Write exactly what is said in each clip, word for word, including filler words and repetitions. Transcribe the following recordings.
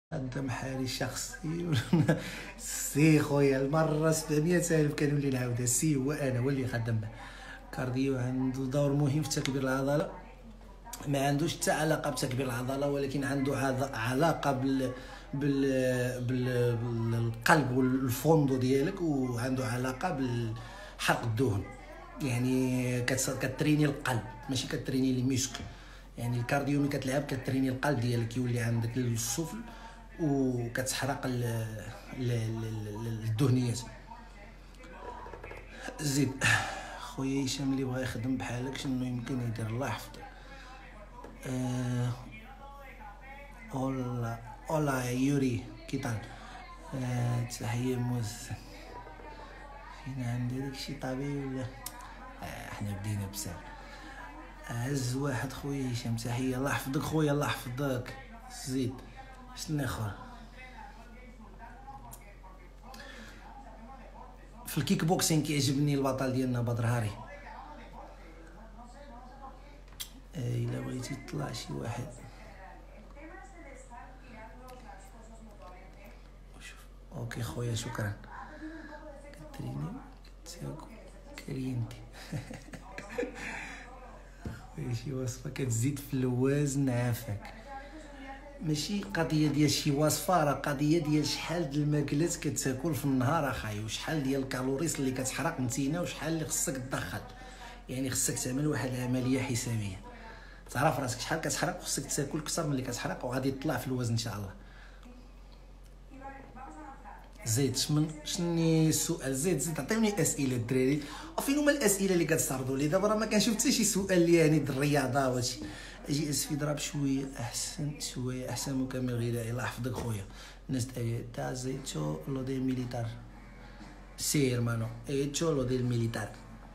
قدم حالي الشخصي. سي خويا المره سبعمية الف كانوا لي نعاودها. سي هو انا هو اللي خدام به. كارديو عنده دور مهم في تكبير العضله، ما عندوش حتى علاقه بتكبير العضله، ولكن عنده علاقه بال بال بال بالقلب والفوندو ديالك، وعنده علاقه بالحرق الدهن. يعني كتريني القلب ماشي كتريني لي ميسك. يعني الكارديو ملي كتلعب كتريني القلب ديالك، يولي عندك السفل وكتحرق الدهنيات. زيد خويا هشام اللي بغى يخدم بحالك شنو يمكن يدير؟ الله يحفظك. أه اولا اولا يوري كيطال. أه تحية موس. فين عندي داكشي طبيعي ولا؟ أه حنا بدينا بسال. عز واحد خويا هشام تحية. الله يحفظك خويا الله يحفظك. زيد شنو اخر؟ في الكيك بوكسين كيعجبني البطل ديالنا بدر هاري. أه الا بغيتي تطلع شي واحد شوف. اوكي خويا شكرا. كتريني كتاكل كرينتي. شي وصفه كتزيد في الوزن عافاك. ماشي قضيه ديال شي وصفه، راه قضيه ديال شحال د الماكلات كتاكل في النهار اخاي، وشحال ديال الكالوريز اللي كتحرق نتينا، وشحال اللي خصك تدخل. يعني خصك تعمل واحد العمليه حسابيه، تعرف راسك شحال كتحرق، وخصك تاكل اكثر من اللي كتحرق، وغادي تطلع في الوزن ان شاء الله. زيد شمن شني السؤال؟ زيد زيد عطيوني اسئله الدراري. وفين هما الاسئله اللي كتسردوا لي دابا؟ راه ما كنشوف حتى شي سؤال اللي يعني د الرياضه وهادشي. اجي اس في ضرب شويه احسن شويه احسن مكمل غذائي. الله يحفظك خويا. الناس تا زيتو لو دي ميليتار سي hermano he hecho lo del militar.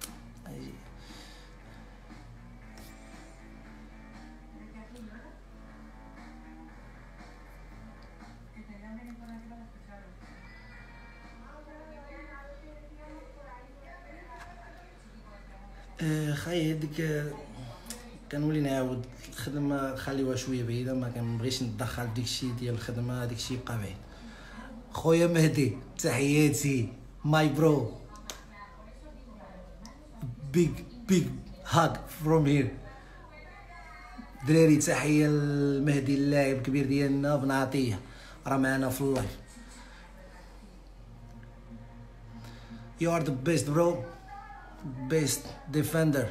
آه خاي هذيك كنولي نعاود الخدمه خليوها شويه بعيده، ما كنبغيش ندخل في داكشي ديال الخدمه، داكشي يبقى بعيد. خويا مهدي تحياتي ماي برو. بيج بيج هاج فروم هير. دراري تحيه للمهدي اللاعب الكبير ديالنا بن عطيه، راه معنا في اللايف. You are the best bro, best defender.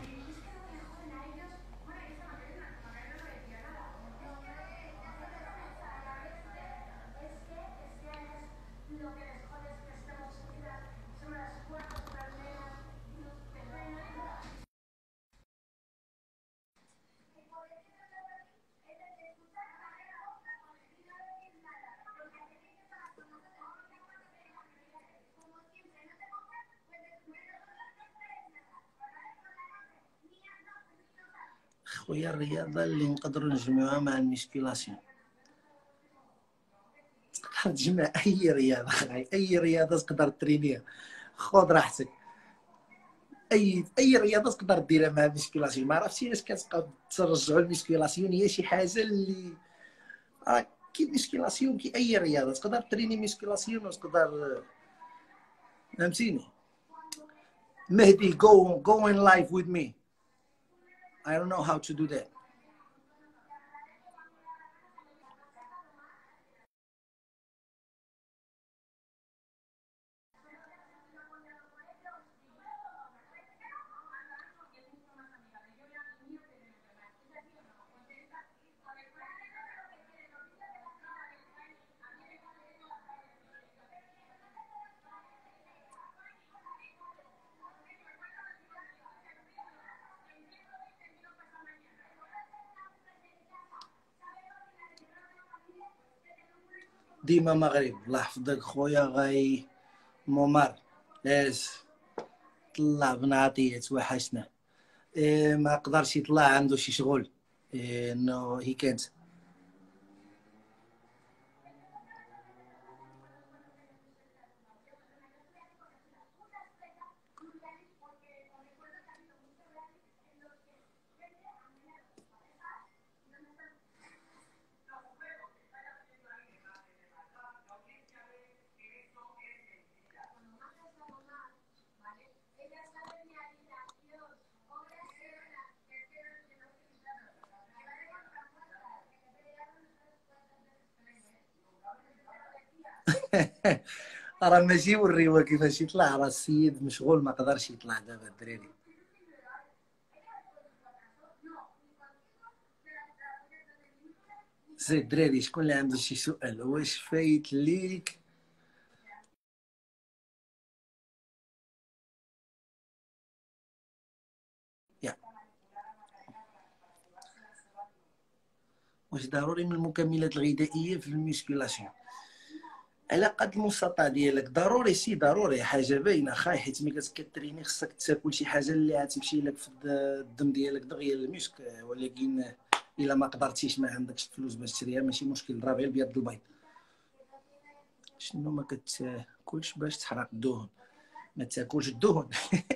خويا الرياضه اللي نقدروا نجمعوها مع الميسكيلاسيون، تقدر تجمع اي رياضه اي رياضه تقدر ترينيها، خذ راحتك. اي اي رياضه تقدر ديرها مع الميسكيلاسيون. ما عرفتش علاش كتبقاو ترجعوا الميسكيلاسيون، هي شي حاجه اللي راه كي ميسكيلاسيون كي اي رياضه تقدر تريني ميسكيلاسيون وتقدر، فهمتيني؟ مهدي go go in live with me. I don't know how to do that. ديما مغرب. الله يحفظك خويا غاي مومار. لاش طلع بن عطيه توحشنا. إيه ما قدرش يطلع، عنده شي شغل. إيه انه هي كانت. راه ماشي وريوه كيفاش يطلع، راه السيد مشغول ما قدرش يطلع دابا الدراري. زيد الدراري شكون اللي عنده شي سؤال؟ واش فايت ليك؟ يا واش ضروري من المكملات الغذائيه في الميسكيلاسيون؟ على قد المستطاع ديالك ضروري، سي ضروري، حاجه باينه خاي، حيت ملي كتريني خصك تاكل شي حاجه اللي غتمشي لك في الدم ديالك دغيا المسك. ولكن الا ما قدرتيش ما عندكش الفلوس باش تشريها ماشي مشكل، ضرب غير البيض البيض. شنو ما كتاكلش باش تحرق الدهون؟ ما تاكلش الدهون.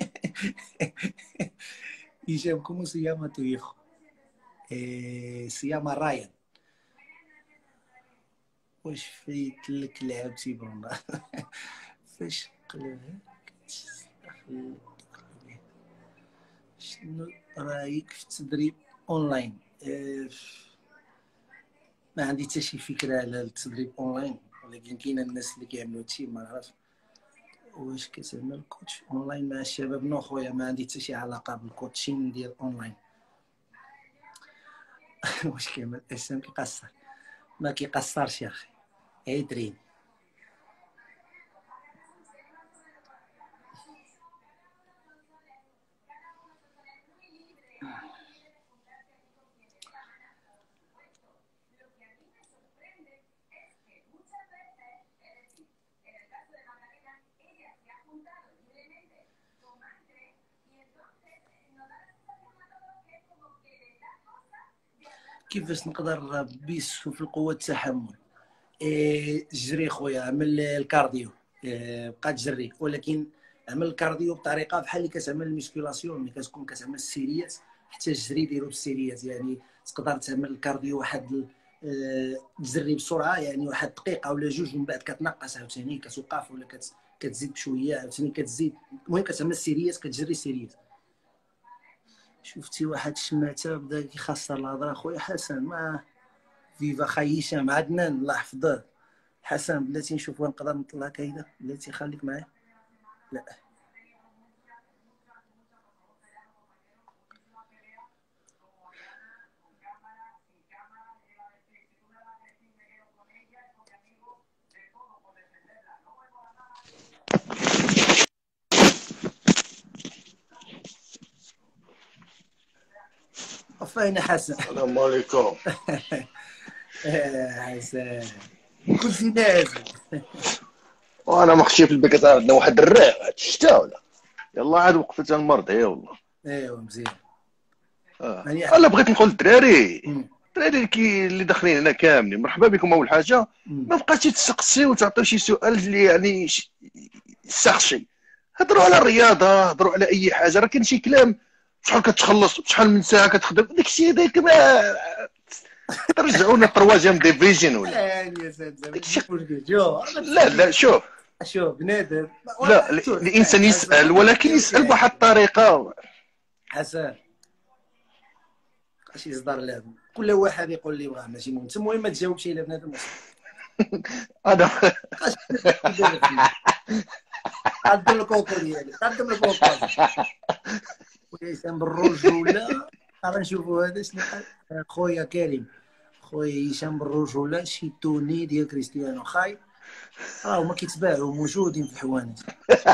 هشام صيامة يخو إيه صيام رايان. واش فايت لك لعبتي بالله؟ فاش قلبها شنو رايك في التدريب اونلاين؟ إيه ما عندي حتى شي فكره على التدريب اونلاين، ولكن كاين الناس اللي كيعملوا هادشي ما عرفت. واش كتعمل كوتش اونلاين مع الشباب؟ نو خويا ما عندي حتى شي علاقه بالكوتشين ديال اونلاين. واش كيعمل اسام كيقصر؟ ما كيقصرش يا اخي، عيدرين. كيفاش نقدر بيسو في القوه التحمل؟ إيه جري خويا، عمل الكارديو، إيه بقى تجري، ولكن عمل الكارديو بطريقه بحال اللي كتعمل الميسكيلاسيون ملي كتكون كتعمل السيريات، حتى الجري ديرو بالسيريات. يعني تقدر تعمل الكارديو واحد اه تجري بسرعه، يعني واحد دقيقه ولا جوج، ومن بعد كتنقص عاوتاني كتوقف ولا كت... كتزيد بشويه عاوتاني كتزيد. المهم كتعمل السيريات، كتجري سيريات. شفتي واحد الشماته بدا كيخسر الهضره؟ خويا حسن ما فيفا خاي هشام عدنان الله يحفظه. حسن بلاتي نشوف وين نقدر نطلع كاينه، بلاتي خليك معايا. لا فاين حسن؟ السلام عليكم. حسن كلشي نازل. وانا ما خشي في البيت عندنا واحد الريح هاد الشتا ولا يلا عاد وقفت المرض. اي والله. ايوا مزيان. اه انا بغيت نقول للدراري، الدراري كي اللي داخلين هنا كاملين مرحبا بكم. اول حاجه ما بقاش تسقسي وتعطيو شي سؤال اللي يعني شخصي. هضروا على الرياضه، هضروا على اي حاجه، راه كاين شي كلام شحال كتخلص شحال من ساعه كتخدم داكشي هذاك ما ترجعونا تروازيام ديفيجن ولا يا ساتر. لا لا شوف شوف بنادم، لا الانسان يسال ولكن يسال بواحد الطريقه. حسن اش يصدر لهم؟ كل واحد يقول لي بغا ماشي مهم. المهم ما تجاوبش الا بنادم. انا قدم الكوكو ديالي، قدم الكوكو. ويسام بالرجوله راه نشوفوا هذا شنو قال خويا كريم. خويا هشام بالرجوله شي توني ديال كريستيانو خاي راهو ما كيتباعوا موجودين في الحوانت.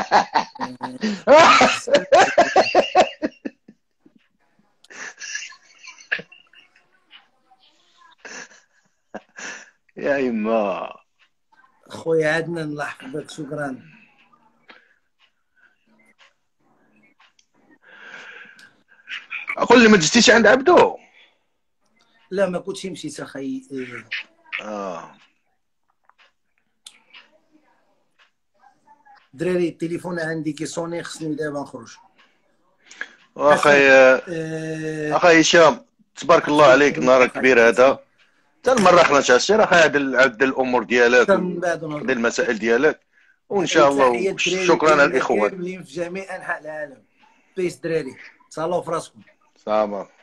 يا يما خويا عدنان الله يحفظك، شكرا. اقول لي ما جيتيش عند عبدو؟ لا ما كنتش مشيت اخي. اه دراري التليفون عندي كيصوني، خصني دابا نخرج. اخي اخي هشام تبارك الله عليك، نهارك كبير هذا. حتى المره احنا شاشي راه عاد عاد الامور ديالك وديال المسائل ديالك، وان شاء الله. شكرا على الاخوان كاملين في جميع انحاء العالم. بيس دراري، تصالحوا في راسكم. صافا.